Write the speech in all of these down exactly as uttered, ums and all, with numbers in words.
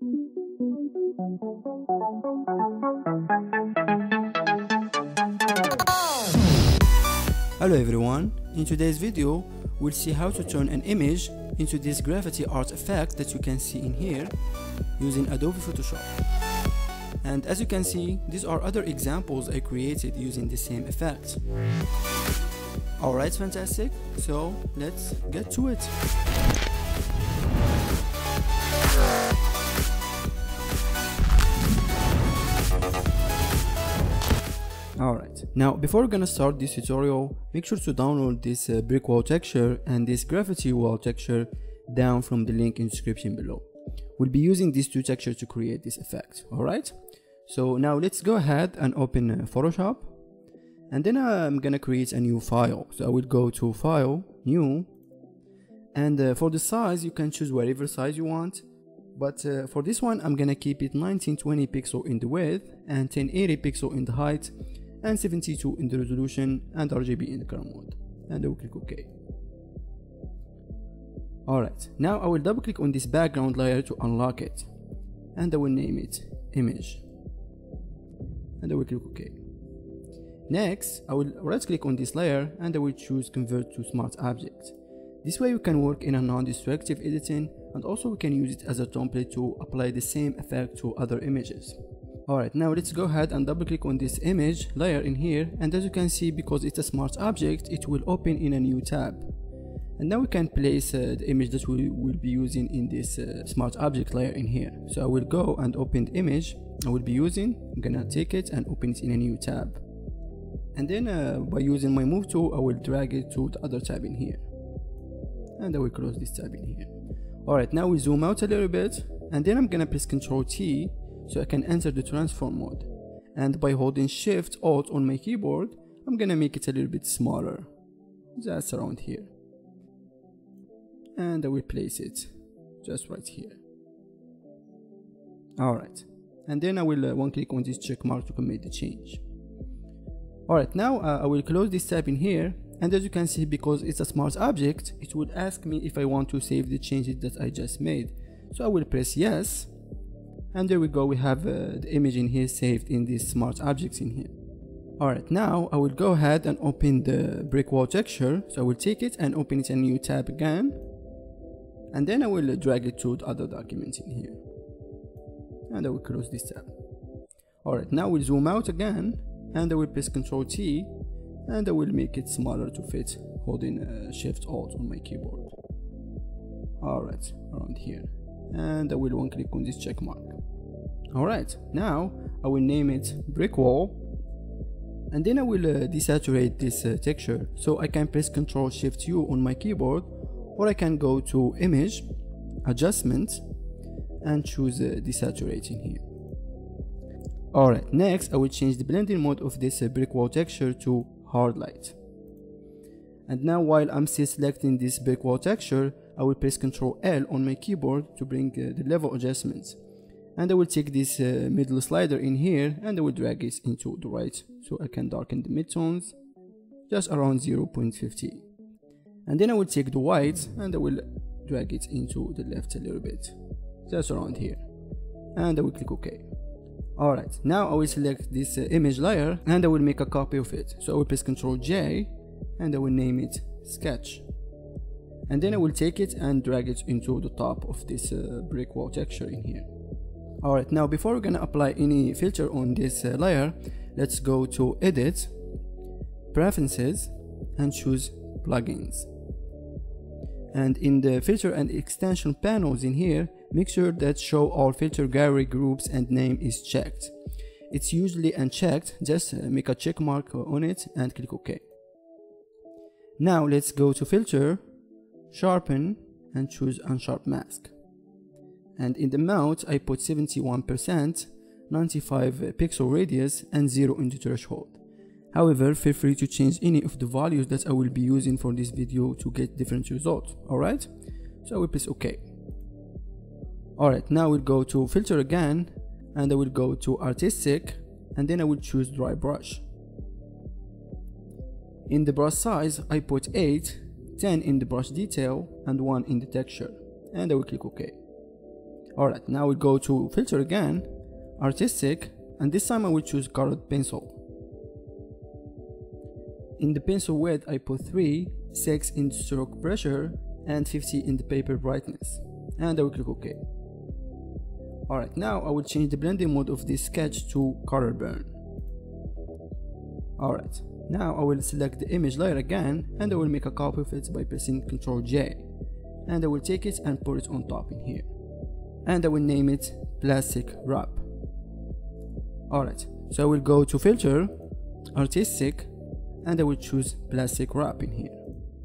Hello everyone, in today's video we'll see how to turn an image into this graffiti art effect that you can see in here using Adobe Photoshop. And as you can see, these are other examples I created using the same effect. Alright, fantastic, so let's get to it. Alright, now before we're gonna start this tutorial, make sure to download this uh, brick wall texture and this graffiti wall texture down from the link in the description below. We'll be using these two textures to create this effect. Alright, so now let's go ahead and open uh, Photoshop, and then uh, I'm gonna create a new file. So I will go to File, New, and uh, for the size you can choose whatever size you want, but uh, for this one I'm gonna keep it nineteen twenty pixel in the width and ten eighty pixel in the height and seventy-two in the resolution and R G B in the color mode, and I will click OK. Alright, now I will double click on this background layer to unlock it, and I will name it Image, and I will click OK. Next, I will right click on this layer and I will choose Convert to Smart Object. This way we can work in a non-destructive editing, and also we can use it as a template to apply the same effect to other images. Alright, now let's go ahead and double click on this image layer in here, and as you can see, because it's a smart object, it will open in a new tab. And now we can place uh, the image that we will be using in this uh, smart object layer in here. So I will go and open the image I will be using. I'm gonna take it and open it in a new tab. And then uh, by using my move tool, I will drag it to the other tab in here. And I will close this tab in here. Alright, now we zoom out a little bit, and then I'm gonna press Ctrl T so I can enter the transform mode. And by holding Shift Alt on my keyboard, I'm gonna make it a little bit smaller. Just around here. And I will place it just right here. Alright, and then I will uh, one click on this check mark to commit the change. Alright, now uh, I will close this tab in here, and as you can see, because it's a smart object, it would ask me if I want to save the changes that I just made. So I will press yes, and there we go, we have uh, the image in here saved in these smart objects in here. Alright, now I will go ahead and open the brick wall texture. So I will take it and open it in a new tab again, and then I will uh, drag it to the other documents in here, and I will close this tab. Alright, now we'll zoom out again, and I will press Ctrl T, and I will make it smaller to fit, holding uh, Shift Alt on my keyboard. Alright, around here, and I will one click on this check mark. Alright, now I will name it brick wall, and then I will uh, desaturate this uh, texture. So I can press Ctrl Shift U on my keyboard, or I can go to Image, Adjustment, and choose uh, desaturate in here. Alright, next I will change the blending mode of this uh, brick wall texture to hard light. And now while I'm still selecting this brick wall texture, I will press Ctrl L on my keyboard to bring uh, the level adjustments. And I will take this uh, middle slider in here, and I will drag it into the right so I can darken the midtones just around zero point five zero. And then I will take the white and I will drag it into the left a little bit, just around here, and I will click OK. Alright, now I will select this uh, image layer and I will make a copy of it. So I will press Ctrl J and I will name it Sketch. And then I will take it and drag it into the top of this uh, brick wall texture in here. Alright, now before we're gonna apply any filter on this uh, layer, let's go to Edit, Preferences, and choose Plugins. And in the filter and extension panels in here, make sure that Show All Filter Gallery Groups and Name is checked. It's usually unchecked, just uh, make a check mark on it and click OK. Now let's go to Filter, Sharpen, and choose Unsharp Mask. And in the mount I put seventy-one percent, ninety-five pixel radius, and zero in the threshold. However, feel free to change any of the values that I will be using for this video to get different results. Alright, so I will press OK. Alright, now we'll go to Filter again, and I will go to Artistic, and then I will choose Dry Brush. In the brush size I put eight, ten in the brush detail, and one in the texture, and I will click OK. Alright, now we go to filter again, artistic, and this time I will choose colored pencil. In the pencil width I put three, six in the stroke pressure, and fifty in the paper brightness, and I will click OK. Alright, now I will change the blending mode of this sketch to color burn. Alright, now I will select the image layer again, and I will make a copy of it by pressing Ctrl J, and I will take it and put it on top in here, and I will name it plastic wrap. Alright, so I will go to filter, artistic, and I will choose plastic wrap in here.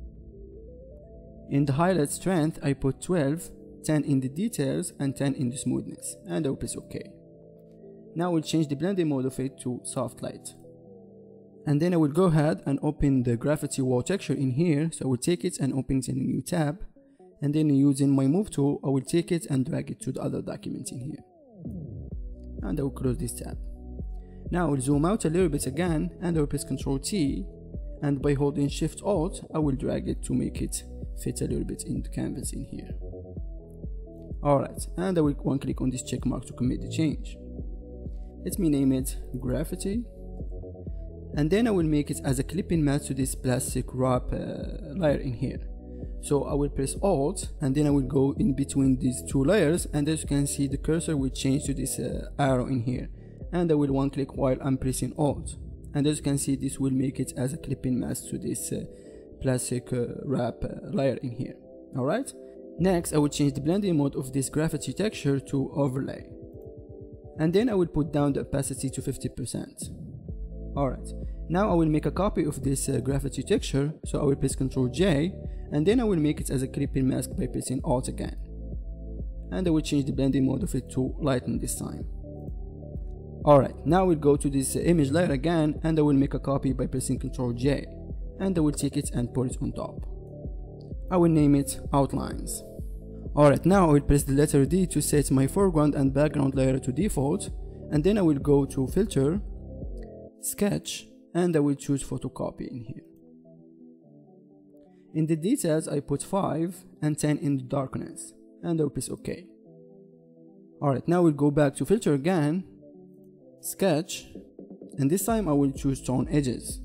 In the highlight strength I put twelve, ten in the details and ten in the smoothness, and I will press OK. Now I will change the blending mode of it to soft light, and then I will go ahead and open the graffiti wall texture in here. So I will take it and open it in a new tab, and then using my move tool I will take it and drag it to the other document in here, and I will close this tab. Now I will zoom out a little bit again, and I will press Ctrl T, and by holding Shift Alt I will drag it to make it fit a little bit in the canvas in here. Alright, and I will one click on this check mark to commit the change. Let me name it Graffiti, and then I will make it as a clipping mask to this plastic wrap uh, layer in here. So I will press Alt, and then I will go in between these two layers, and as you can see the cursor will change to this uh, arrow in here, and I will one click while I'm pressing Alt, and as you can see this will make it as a clipping mask to this uh, plastic uh, wrap uh, layer in here. Alright, next I will change the blending mode of this graffiti texture to overlay, and then I will put down the opacity to fifty percent. Alright, now I will make a copy of this uh, graffiti texture, so I will press Ctrl J, and then I will make it as a clipping mask by pressing Alt again, and I will change the blending mode of it to lighten this time. Alright, now we'll go to this uh, image layer again, and I will make a copy by pressing Ctrl J, and I will take it and put it on top. I will name it Outlines. Alright, now I will press the letter D to set my foreground and background layer to default, and then I will go to filter, sketch, and I will choose photocopy in here. In the details I put five and ten in the darkness, and I will press OK. Alright, now we'll go back to filter again, sketch, and this time I will choose tone edges.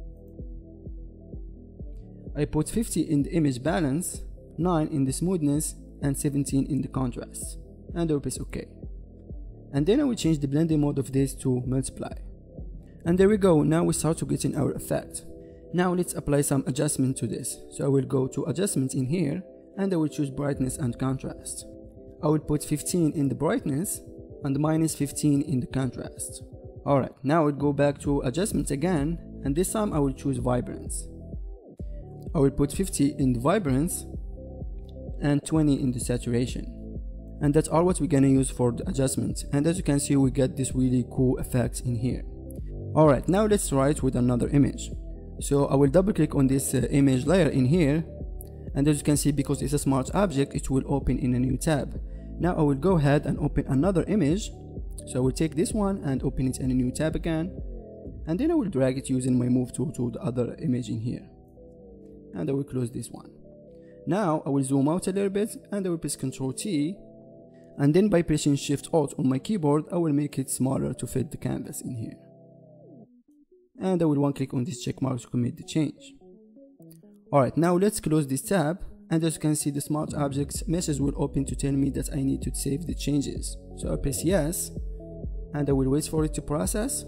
I put fifty in the image balance, nine in the smoothness, and seventeen in the contrast, and I will press OK. And then I will change the blending mode of this to multiply. And there we go, now we start to get in our effect. Now let's apply some adjustment to this. So I will go to adjustment in here, and I will choose brightness and contrast. I will put fifteen in the brightness and minus fifteen in the contrast. Alright, now I will go back to adjustments again, and this time I will choose vibrance. I will put fifty in the vibrance and twenty in the saturation. And that's all what we're gonna use for the adjustment, and as you can see we get this really cool effect in here. Alright, now let's try it with another image. So I will double click on this uh, image layer in here, and as you can see because it's a smart object it will open in a new tab. Now I will go ahead and open another image, so I will take this one and open it in a new tab again, and then I will drag it using my move tool to the other image in here, and I will close this one. Now I will zoom out a little bit, and I will press Ctrl T, and then by pressing Shift Alt on my keyboard I will make it smaller to fit the canvas in here, and I will one click on this check mark to commit the change. Alright, now let's close this tab, and as you can see the smart objects message will open to tell me that I need to save the changes. So I press yes, and I will wait for it to process,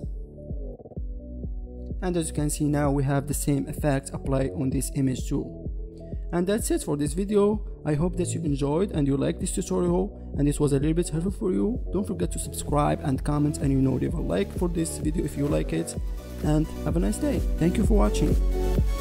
and as you can see now we have the same effect applied on this image too. And that's it for this video. I hope that you enjoyed and you liked this tutorial and this was a little bit helpful for you. Don't forget to subscribe and comment, and you know leave a like for this video if you like it, and have a nice day. Thank you for watching.